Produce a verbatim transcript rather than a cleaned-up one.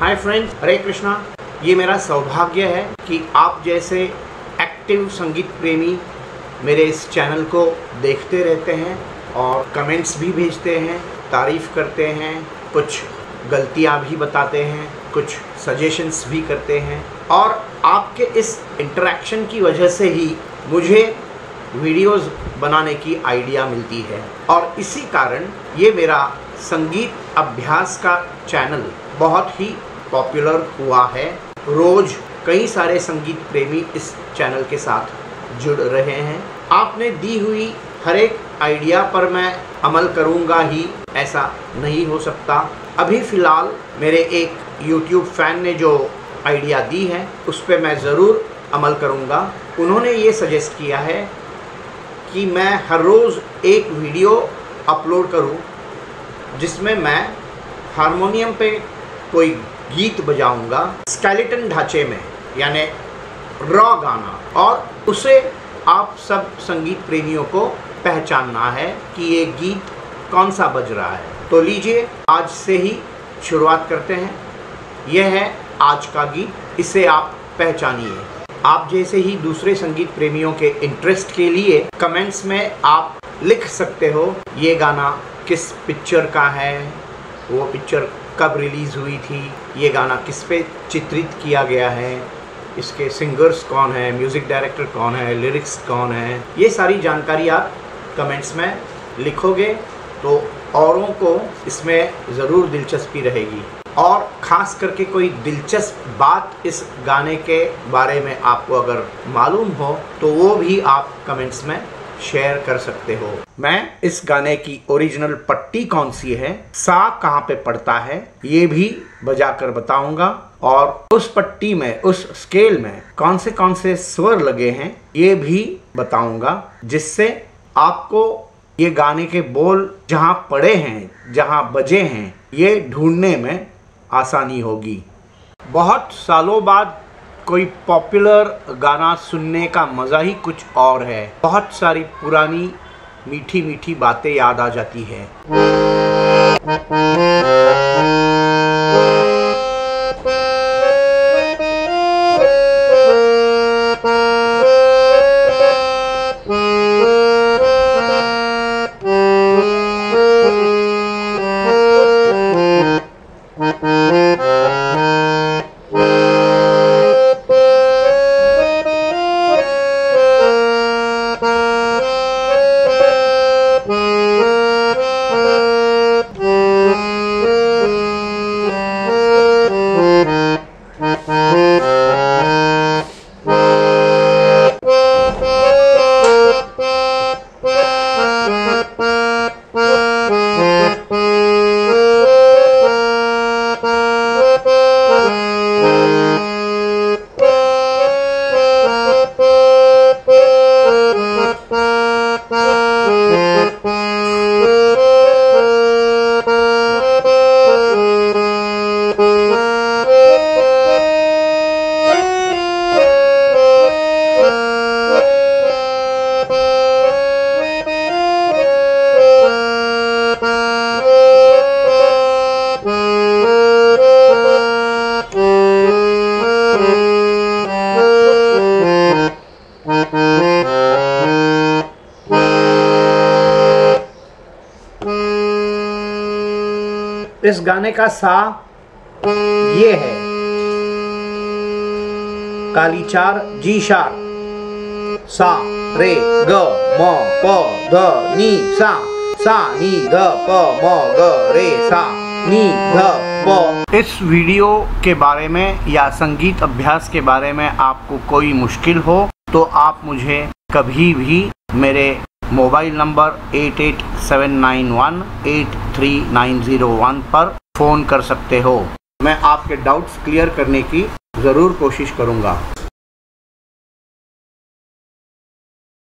Hi friends, हरे कृष्णा। ये मेरा सौभाग्य है कि आप जैसे एक्टिव संगीत प्रेमी मेरे इस चैनल को देखते रहते हैं और कमेंट्स भी भेजते हैं, तारीफ़ करते हैं, कुछ गलतियां भी बताते हैं, कुछ सजेशंस भी करते हैं और आपके इस इंटरेक्शन की वजह से ही मुझे वीडियोस बनाने की आइडिया मिलती है और इसी कारण ये मेरा संगीत अभ्यास का चैनल बहुत ही पॉपुलर हुआ है। रोज़ कई सारे संगीत प्रेमी इस चैनल के साथ जुड़ रहे हैं। आपने दी हुई हर एक आइडिया पर मैं अमल करूंगा ही, ऐसा नहीं हो सकता। अभी फ़िलहाल मेरे एक यूट्यूब फैन ने जो आइडिया दी है उस पर मैं ज़रूर अमल करूंगा। उन्होंने ये सजेस्ट किया है कि मैं हर रोज़ एक वीडियो अपलोड करूं जिसमें मैं हारमोनियम पे कोई गीत बजाऊंगा स्केलेटन ढांचे में, यानी रॉ गाना, और उसे आप सब संगीत प्रेमियों को पहचानना है कि ये गीत कौन सा बज रहा है। तो लीजिए आज से ही शुरुआत करते हैं। यह है आज का गीत, इसे आप पहचानिए। आप जैसे ही दूसरे संगीत प्रेमियों के इंटरेस्ट के लिए कमेंट्स में आप लिख सकते हो ये गाना किस पिक्चर का है, वो पिक्चर कब रिलीज़ हुई थी, ये गाना किस पे चित्रित किया गया है, इसके सिंगर्स कौन है, म्यूज़िक डायरेक्टर कौन है, लिरिक्स कौन है। ये सारी जानकारी आप कमेंट्स में लिखोगे तो औरों को इसमें ज़रूर दिलचस्पी रहेगी और ख़ास करके कोई दिलचस्प बात इस गाने के बारे में आपको अगर मालूम हो तो वो भी आप कमेंट्स में शेयर कर सकते हो। मैं इस गाने की ओरिजिनल पट्टी कौन सी है, सा कहाँ पे पड़ता है, ये भी बजा कर बताऊंगा और उस पट्टी में, उस स्केल में कौन से कौन से स्वर लगे हैं ये भी बताऊंगा, जिससे आपको ये गाने के बोल जहाँ पड़े हैं, जहाँ बजे हैं, ये ढूंढने में आसानी होगी। बहुत सालों बाद कोई पॉपुलर गाना सुनने का मज़ा ही कुछ और है। बहुत सारी पुरानी मीठी मीठी बातें याद आ जाती है। इस गाने का सा ये है, काली चार जी शार, सा रे ग म प ध नी सा, सा नी ध प म ग रे सा नी ध प। इस वीडियो के बारे में या संगीत अभ्यास के बारे में आपको कोई मुश्किल हो तो आप मुझे कभी भी मेरे mobile number eight eight seven nine one eight three nine zero one पर फ़ोन कर सकते हो। मैं आपके डाउट्स क्लियर करने की ज़रूर कोशिश करूँगा।